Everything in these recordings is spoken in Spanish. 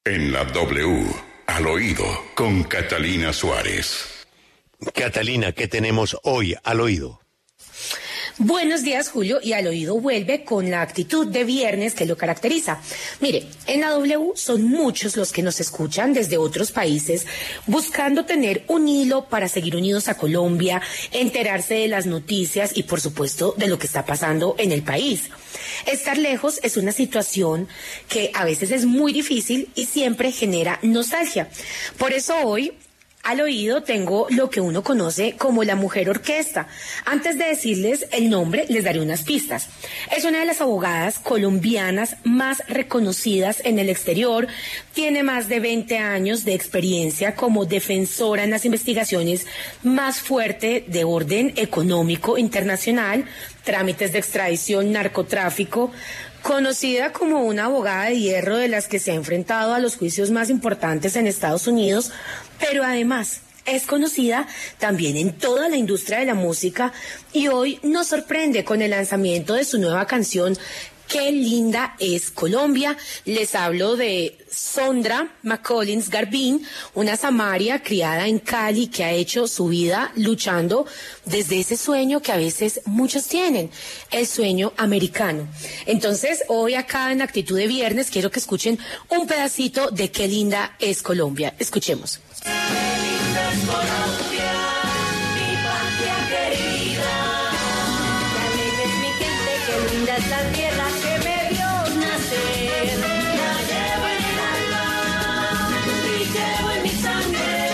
En la W, al oído, con Catalina Suárez. Catalina, ¿qué tenemos hoy al oído? Buenos días, Julio, y al oído vuelve con la actitud de viernes que lo caracteriza. Mire, en la W son muchos los que nos escuchan desde otros países buscando tener un hilo para seguir unidos a Colombia, enterarse de las noticias y, por supuesto, de lo que está pasando en el país. Estar lejos es una situación que a veces es muy difícil y siempre genera nostalgia. Por eso hoy, al oído tengo lo que uno conoce como la mujer orquesta. Antes de decirles el nombre, les daré unas pistas. Es una de las abogadas colombianas más reconocidas en el exterior. Tiene más de 20 años de experiencia como defensora en las investigaciones más fuertes de orden económico internacional, trámites de extradición, narcotráfico. Conocida como una abogada de hierro de las que se ha enfrentado a los juicios más importantes en Estados Unidos, pero además es conocida también en toda la industria de la música y hoy nos sorprende con el lanzamiento de su nueva canción Qué linda es Colombia. Les hablo de Sondra McCollins Garbin, una samaria criada en Cali que ha hecho su vida luchando desde ese sueño que a veces muchos tienen, el sueño americano. Entonces, hoy acá en Actitud de Viernes quiero que escuchen un pedacito de Qué linda es Colombia. Escuchemos. Qué linda es Colombia, mi patria querida. Qué alegre es mi gente, qué linda es la tierra que me vio nacer. La llevo en el alma y llevo en mi sangre.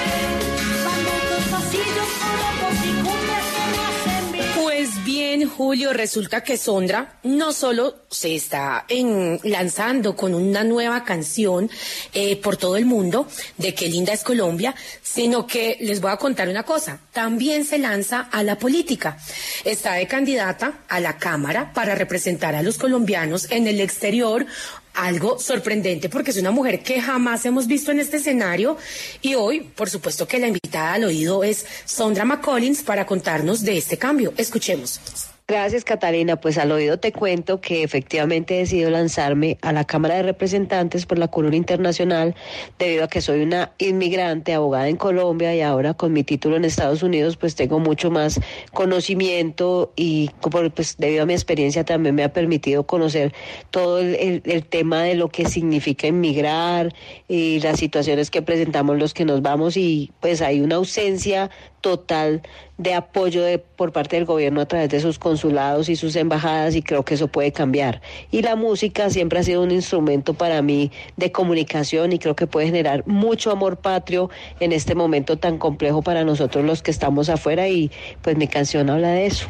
Van estos pasillos con y cumbias que me hacen vivir. Pues bien, Julio, resulta que Sondra no solo se está lanzando con una nueva canción por todo el mundo de Qué linda es Colombia, sino que les voy a contar una cosa, también se lanza a la política. Está de candidata a la Cámara para representar a los colombianos en el exterior, algo sorprendente porque es una mujer que jamás hemos visto en este escenario y hoy, por supuesto que la invitada al oído es Sondra McCollins para contarnos de este cambio. Escuchemos. Gracias, Catalina. Pues al oído te cuento que efectivamente he decidido lanzarme a la Cámara de Representantes por la curul internacional debido a que soy una inmigrante, abogada en Colombia y ahora con mi título en Estados Unidos pues tengo mucho más conocimiento y pues debido a mi experiencia también me ha permitido conocer todo el tema de lo que significa inmigrar y las situaciones que presentamos los que nos vamos y pues hay una ausencia total de apoyo por parte del gobierno a través de sus consulados y sus embajadas y creo que eso puede cambiar. Y la música siempre ha sido un instrumento para mí de comunicación y creo que puede generar mucho amor patrio en este momento tan complejo para nosotros los que estamos afuera y pues mi canción habla de eso.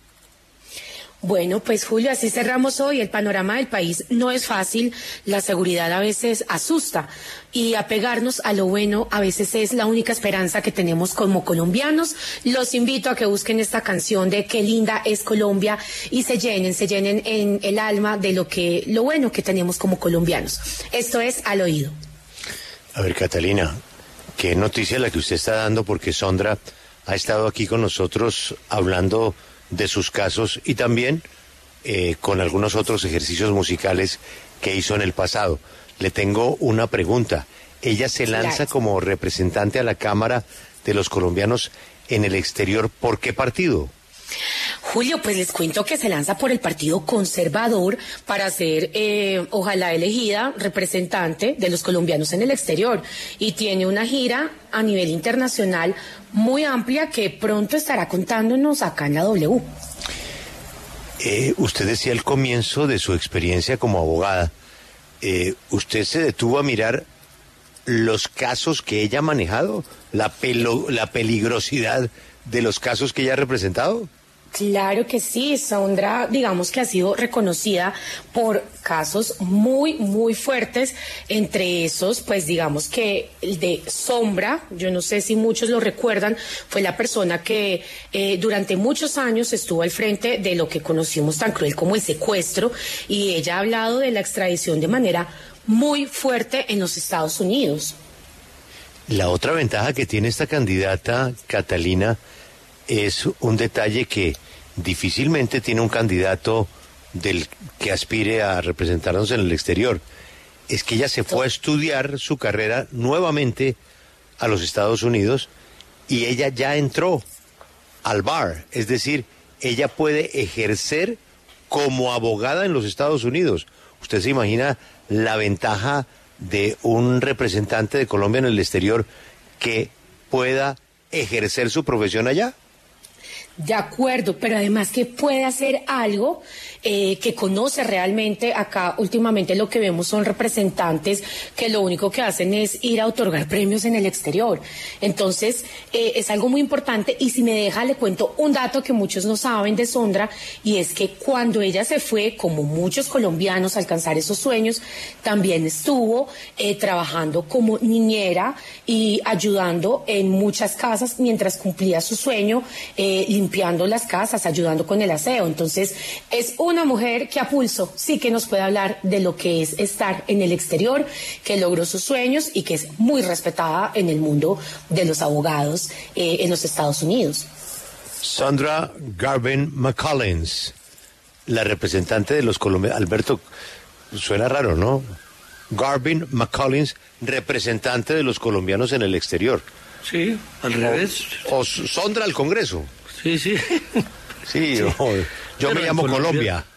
Bueno, pues Julio, así cerramos hoy. El panorama del país no es fácil, la seguridad a veces asusta y apegarnos a lo bueno a veces es la única esperanza que tenemos como colombianos. Los invito a que busquen esta canción de Qué linda es Colombia y se llenen en el alma de lo bueno que tenemos como colombianos. Esto es Al Oído. A ver, Catalina, qué noticia la que usted está dando porque Sondra ha estado aquí con nosotros hablando de sus casos y también con algunos otros ejercicios musicales que hizo en el pasado. Le tengo una pregunta. Ella se lanza como representante a la Cámara de los colombianos en el exterior. ¿Por qué partido? Julio, pues les cuento que se lanza por el Partido Conservador para ser, ojalá elegida, representante de los colombianos en el exterior y tiene una gira a nivel internacional muy amplia que pronto estará contándonos acá en la W. Usted decía al comienzo de su experiencia como abogada, ¿usted se detuvo a mirar los casos que ella ha manejado? ¿La peligrosidad de los casos que ella ha representado? Claro que sí, Sondra, digamos que ha sido reconocida por casos muy, muy fuertes, entre esos, pues digamos que el de Sombra, yo no sé si muchos lo recuerdan, fue la persona que durante muchos años estuvo al frente de lo que conocimos tan cruel como el secuestro, y ella ha hablado de la extradición de manera muy fuerte en los Estados Unidos. La otra ventaja que tiene esta candidata, Catalina, es un detalle que difícilmente tiene un candidato del que aspire a representarnos en el exterior. es que ella se fue a estudiar su carrera nuevamente a los Estados Unidos y ella ya entró al bar, es decir, ella puede ejercer como abogada en los Estados Unidos. ¿Usted se imagina la ventaja de un representante de Colombia en el exterior que pueda ejercer su profesión allá? De acuerdo, pero además que puede hacer algo que conoce realmente. Acá últimamente lo que vemos son representantes que lo único que hacen es ir a otorgar premios en el exterior. Entonces, es algo muy importante, y si me deja le cuento un dato que muchos no saben de Sondra, y es que cuando ella se fue, como muchos colombianos, a alcanzar esos sueños, también estuvo trabajando como niñera y ayudando en muchas casas mientras cumplía su sueño, limpiando las casas, ayudando con el aseo. Entonces, es una mujer que a pulso sí que nos puede hablar de lo que es estar en el exterior, que logró sus sueños y que es muy respetada en el mundo de los abogados en los Estados Unidos. Sondra Garvin McCollins, la representante de los colombianos. Alberto, suena raro, ¿no? Garvin McCollins, representante de los colombianos en el exterior. Sí, al revés. O Sondra al Congreso. Sí. Sí, yo me llamo Colombia.